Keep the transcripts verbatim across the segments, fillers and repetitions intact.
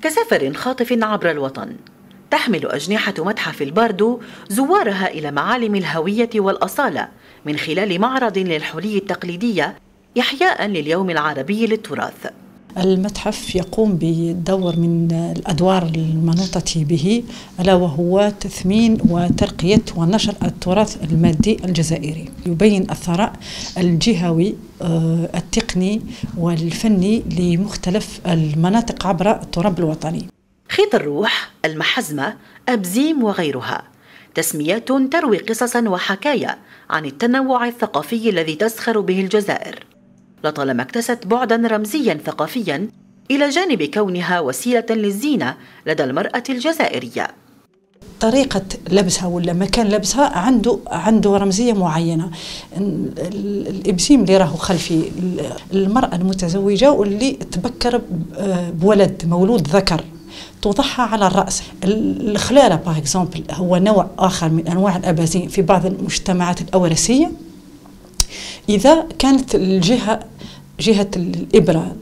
كسفر خاطف عبر الوطن، تحمل أجنحة متحف الباردو زوارها إلى معالم الهوية والأصالة من خلال معرض للحلي التقليدية إحياء لليوم العربي للتراث. المتحف يقوم بدور من الأدوار المنوطة به، ألا وهو تثمين وترقية ونشر التراث المادي الجزائري، يبين الثراء الجهوي التقني والفني لمختلف المناطق عبر التراب الوطني. خيط الروح، المحزمة، أبزيم وغيرها، تسميات تروي قصصا وحكايا عن التنوع الثقافي الذي تزخر به الجزائر، لطالما اكتست بعدا رمزيا ثقافيا إلى جانب كونها وسيلة للزينة لدى المرأة الجزائرية. طريقة لبسها ولا مكان لبسها عنده عنده رمزية معينة. الإبسيم اللي راهو خلفي المرأة المتزوجة واللي تبكر بولد مولود ذكر توضعها على الرأس. الخلالة باغ اكزومبل هو نوع آخر من أنواع الأبازين في بعض المجتمعات الأوراسية. إذا كانت الجهة جهة الإبرة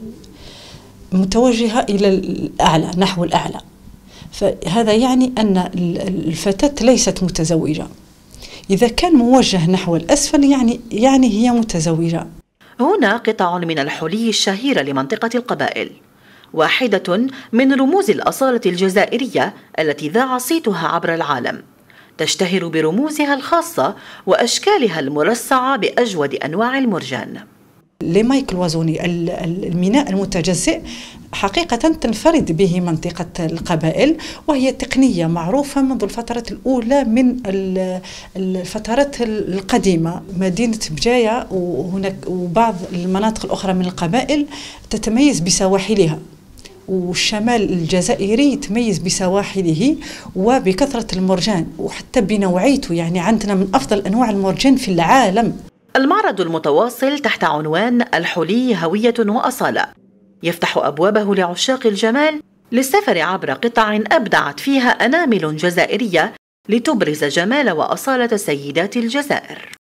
متوجهة إلى الأعلى نحو الأعلى، فهذا يعني أن الفتاة ليست متزوجة. إذا كان موجه نحو الأسفل يعني يعني هي متزوجة. هنا قطع من الحلي الشهيرة لمنطقة القبائل، واحدة من رموز الأصالة الجزائرية التي ذاع صيتها عبر العالم، تشتهر برموزها الخاصة وأشكالها المرصعة بأجود أنواع المرجان. لمايك الوازوني، الميناء المتجزئ، حقيقة تنفرد به منطقة القبائل، وهي تقنية معروفة منذ الفترة الأولى من الفترات القديمة. مدينة بجاية وهناك وبعض المناطق الأخرى من القبائل تتميز بسواحلها، والشمال الجزائري يتميز بسواحله وبكثرة المرجان وحتى بنوعيته، يعني عندنا من أفضل أنواع المرجان في العالم. المعرض المتواصل تحت عنوان الحلي هوية وأصالة يفتح أبوابه لعشاق الجمال للسفر عبر قطع أبدعت فيها أنامل جزائرية لتبرز جمال وأصالة سيدات الجزائر.